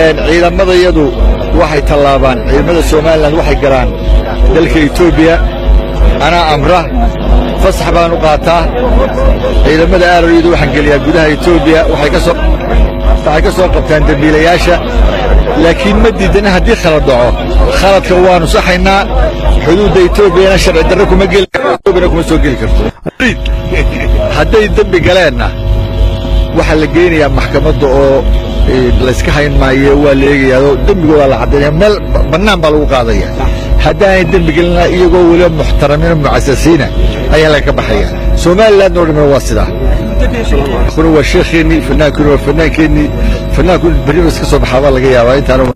ciidamada iyadu waxay tallaabaan ciidamada Soomaaliland waxay galaan dalka Itoobiya ana amra fasax baan u qaataa ciidamada aaraydu waxaan geliyaa gudaha Itoobiya waxay ka soo qabtaan dambiilayaasha laakiin ma diidana haddii khalad dhaco khaladka waanu saxaynaa xuduudda Itoobiyana sharci darro kuma soo geli karto hadday dambi galeenna waxa la geynayaa maxkamadda oo la iska hayn maayo waa la eegayaa dambigooda la caddeeyaa meel bannaan baa lagu qaadaya haddaanay dambi gelina iyagoo weliba muxtaramiina mucasasiina ayaa laga baxaya Soomaaliland oo dhan waa sidaa kuna waa sheekheennii fanaankuna waa fanaankeenii fanaanku bariis ka soo baxaa laga yaabaa intaan